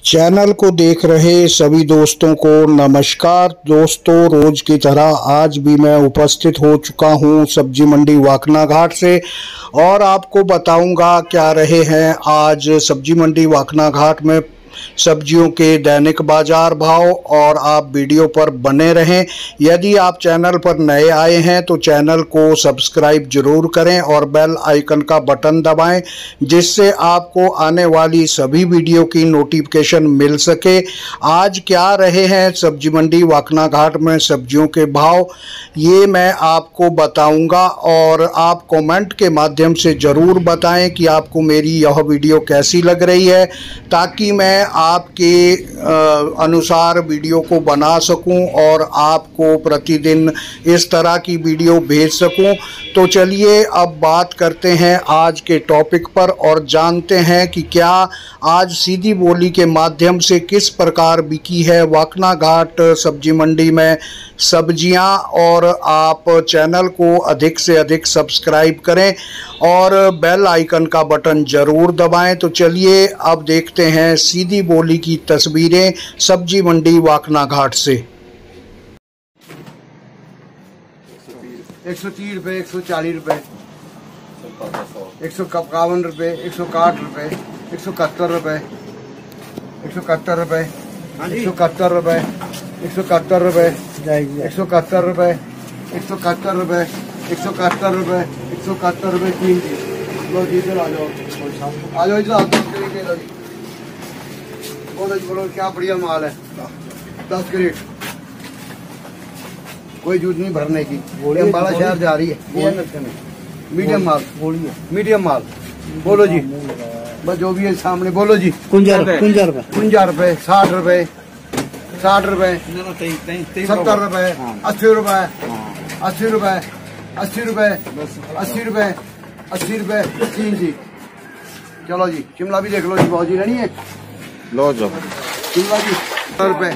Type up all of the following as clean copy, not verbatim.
Channel को देख रहे सभी दोस्तों को नमस्कार। दोस्तों, रोज की तरह आज भी मैं उपस्थित हो चुका हूं सब्जी मंडी वाकना घाट से और आपको बताऊंगा क्या रहे हैं आज सब्जी मंडी वाकना घाट में सब्जियों के दैनिक बाजार भाव। और आप वीडियो पर बने रहें। यदि आप चैनल पर नए आए हैं तो चैनल को सब्सक्राइब जरूर करें और बेल आइकन का बटन दबाएं, जिससे आपको आने वाली सभी वीडियो की नोटिफिकेशन मिल सके। आज क्या रहे हैं सब्जी मंडी वाकना घाट में सब्जियों के भाव, ये मैं आपको बताऊंगा और आप कमेंट के माध्यम से ज़रूर बताएं कि आपको मेरी यह वीडियो कैसी लग रही है, ताकि मैं आपके अनुसार वीडियो को बना सकूं और आपको प्रतिदिन इस तरह की वीडियो भेज सकूं। तो चलिए अब बात करते हैं आज के टॉपिक पर और जानते हैं कि क्या आज सीधी बोली के माध्यम से किस प्रकार बिकी है वाकना घाट सब्जी मंडी में सब्जियां। और आप चैनल को अधिक से अधिक सब्सक्राइब करें और बेल आइकन का बटन ज़रूर दबाएं। तो चलिए अब देखते हैं सीधी बोली की तस्वीरें सब्जी मंडी वाकना घाट से। 130 रुपये, 140 रुपये, 151 रुपये, 161 रुपये, 171 रुपये, 171 रुपये, 171 रुपये, 171 रुपये, 171 रुपये, 171 रुपये, 171 रुपये, 171 रुपये 3 जी। लो जी, इधर आ जाओ, इधर आप 10 क्रेट ले लो जी। बोलो क्या बढ़िया माल है। 10 क्रेट, कोई जूझ नहीं भरने की। अम्बाला शहर जा रही है। मीडियम माल, मीडियम माल। बोलो जी, बस जो भी है सामने बोलो जी। 51 रुपये, 60 रुपये, 60 रुपये, 70 रुपये, 80 रुपये, 80 रुपये, 80 रुपये, 80 रुपये, 80 रुपये 3 जी। चलो जी, शिमला भी देख लो जी, बहुत जी लेनी है। लो जो शिमला जी 12 रुपये,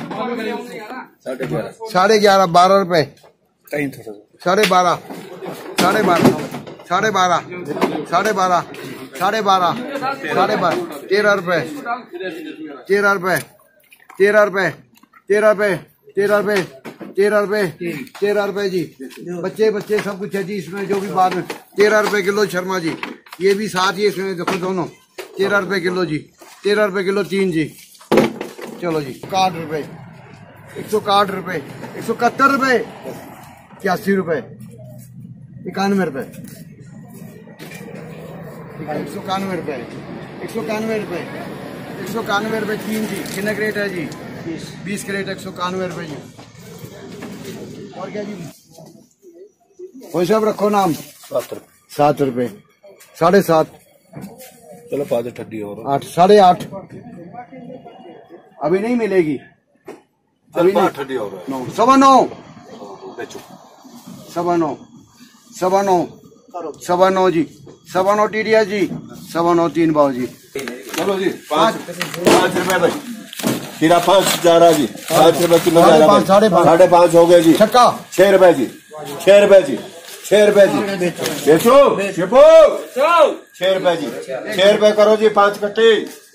11.5, 12 रुपये, 12.5, 12.5, 12.5, 12.5, 12.5, 12.5, 13 रुपये, 13 रुपये, 13 रुपये, 13 रुपये, 13 रुपये, 13 रुपये, 13 रुपये जी। बच्चे सब कुछ है जी इसमें, जो भी बाद में 13 रुपये किलो शर्मा जी। ये भी साथ ही इसमें देखो दोनों 13 रुपये किलो जी। 13 रुपये किलो 3 जी। चलो जी, 61 रुपये, 161 रुपये, 171 रुपये, 81 रुपये, 91 रुपये, 191 रुपये, 191 रुपये, 191 रुपये 3 जी। कितने क्रेट है जी? 20 क्रेट, 191 रुपये जी। और क्या जी? कोई सब रखो नाम। 7 रुपये, 7.5, चलो 5 ठड्डी और 8, 8.5 अभी नहीं मिलेगी। अभी नहीं, 9, 9.25, 9.25, 9.25 जी। 9.25 टीडिया जी, 9.25 3 भाव जी। चलो जी, 5 रुपए भाई। खीरा 5 जा रहा जी, 5 रुपए किलो जा रहा है। 5.5 हो गए जी। छक्का 6 रुपए जी, 6 रुपए जी, 6 रुपए जी। बेचो 6 रुपए जी, 6 रुपए करो जी। 5 कट्टे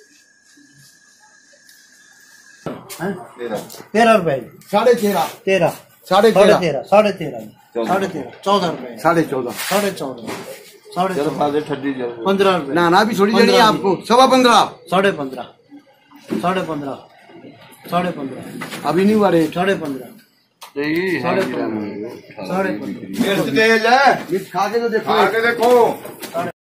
13 रुपए, 13.5, 13, 13.5, 13.5, 14 रुपए, 14.5, 14.5, चलो 5 ठड्डी 15 रुपए। ना भी छोड़ी जानी है आपको। 15.5, 15.5, 15.5, 15.5 अभी नहीं हुआ रे। 15.5, 15.5 खा के तो देखो,